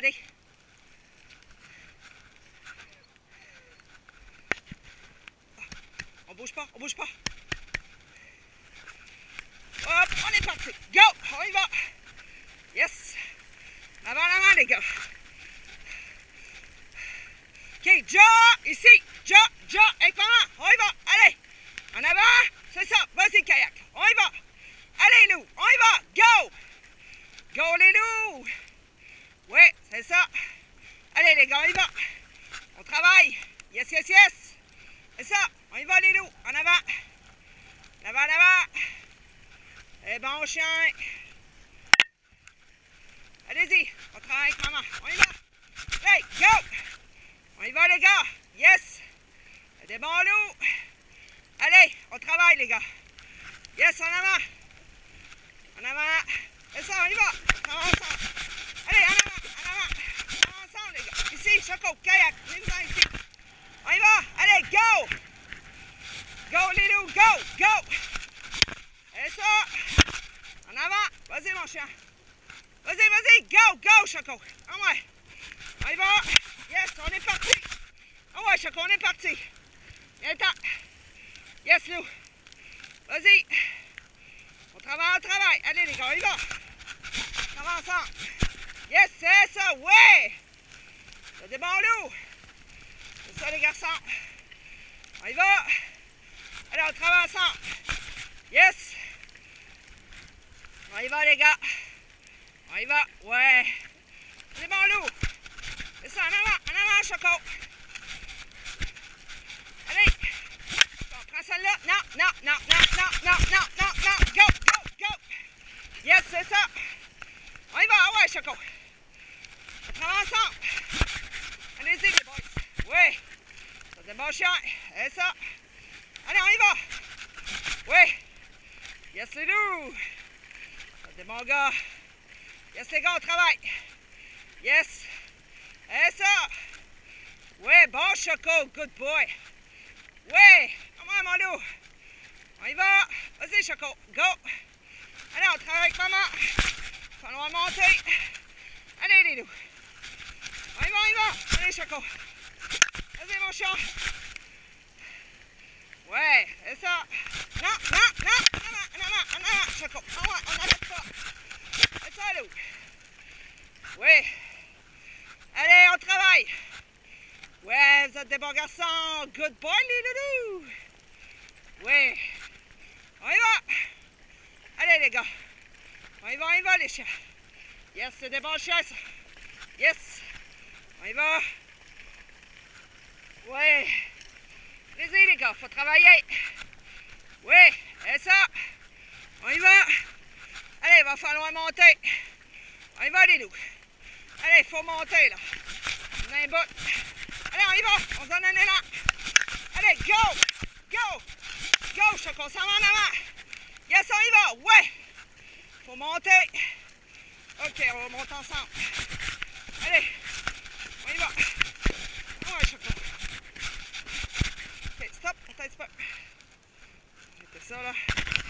Allez. On bouge pas, on bouge pas. Hop, on est parti. Go, on y va. Yes. Avant, les gars. Ok, jaw, ici. Jaw, avec maman. On y va. Allez. En avant. C'est ça. Vas-y, kayak. On y va. Allez, loup. On y va. Go. Go, les loups. Ouais, c'est ça. Allez, les gars, on y va. On travaille. Yes, yes, yes. C'est ça. On y va, les loups. En avant. En avant, en avant. Et bon chien. Allez-y. On travaille avec maman. On y va. Hey, go. On y va, les gars. Yes. Il y a des bons loups. Allez, on travaille, les gars. Yes, en avant. En avant. C'est ça, on y va. On va ensemble. Allez, en avant, en avant. On va ensemble, les gars. Ici, Choco, kayak. Venez-vous ici. On y va. Allez, go. Go, les loups, go, go. Et ça. En avant. Vas-y, mon chien. Vas-y, vas-y. Go, go, Choco. Ah ouais. On y va. Yes, on est parti. Ah ouais, Choco, on est parti. Viens-t'en. Yes, loup. Vas-y. On travaille. Allez, les gars, on y va. On va ensemble. Yes, c'est ça, ouais. C'est des bons loups. C'est ça, les garçons. On y va. Allez, on travaille ensemble. Yes. On y va, les gars. On y va, ouais. C'est des bons loups. C'est ça, en avant, Choco. Allez. On prend celle-là. Non. Go. Yes, c'est ça. On y va, ouais, Choco. On travaille ensemble. Allez-y, les boys. Oui. C'est des bons chiens. C'est ça. Allez, on y va. Oui. Yes, les loups. C'est des bons gars. Yes, les gars, on travaille. Yes. C'est ça. Oui, bon, Choco. Good boy. Oui. Comment, mon loup? On y va. Vas-y, Choco. Go. Allez, on travaille avec maman. Il va falloir monter. Allez, les loups. On y va. Allez, Choco. Vas-y, mon chien. Ouais, c'est ça. Non. En avant, Choco. On n'arrête pas. C'est ça, loup. Oui. Allez, on travaille. Ouais, vous êtes des bons garçons. Good boy, les loulous. Oui. On y va. Allez, les gars. On y va, les chiens. Yes, c'est des bons chiens, ça. Yes. On y va. Ouais. Allez-y, les gars. Faut travailler. Oui, c'est ça. On y va. Allez, il va falloir monter. On y va, les loups. Allez, il faut monter, là. On a un bout. Allez, on y va. On se donne un élan. Allez, go, Choco, on s'en va en avant. Yes, on y va. Ouais. Faut monter. OK, on va monter ensemble. Allez, on y va. Ouais, Choco. OK, stop, on t'aide pas. Mettez ça, là.